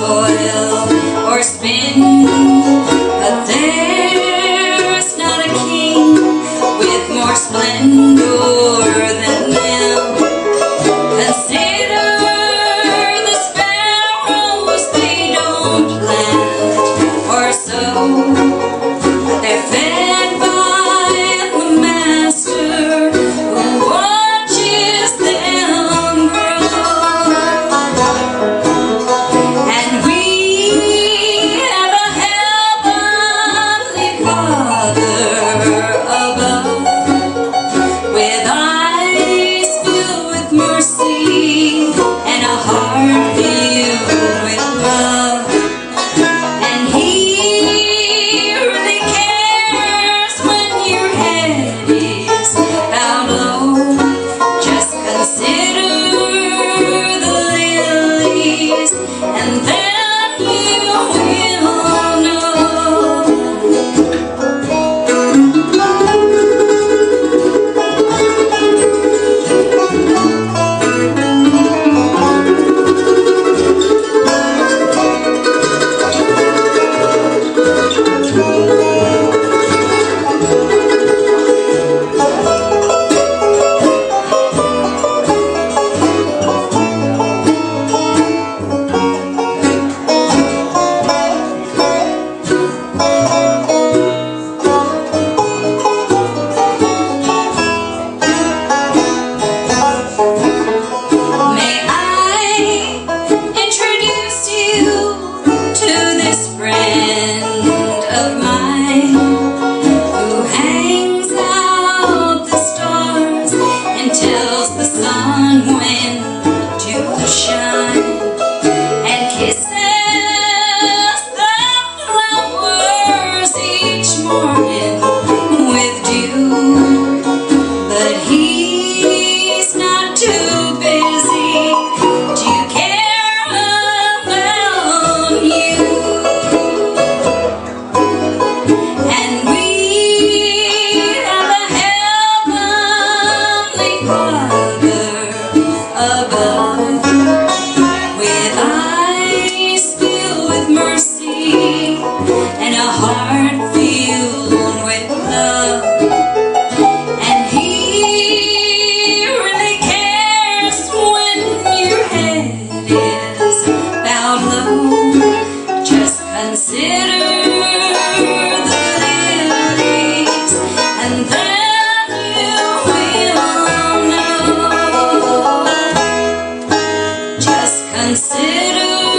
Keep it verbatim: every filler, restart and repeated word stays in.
toil or spin, but there's not a king with more splendor than them. Consider the sparrows, they don't plant or sow, but they're fed by the master who watches them grow. And we have a heavenly Father above, with eyes filled with mercy and a heart filled with love. And He really cares when your head is bowed low. Just consider the lilies, and then you will know. May I introduce you to this friend of mine who hangs out the stars and tells the sun when to shine, and kisses the flowers each morning with dew. But he's not too busy to care about you. And we have a heavenly Father above, with eyes filled with mercy and a heart filled with love. And He really cares when your head is bowed low. Just consider the lilies, and then you will know. Just consider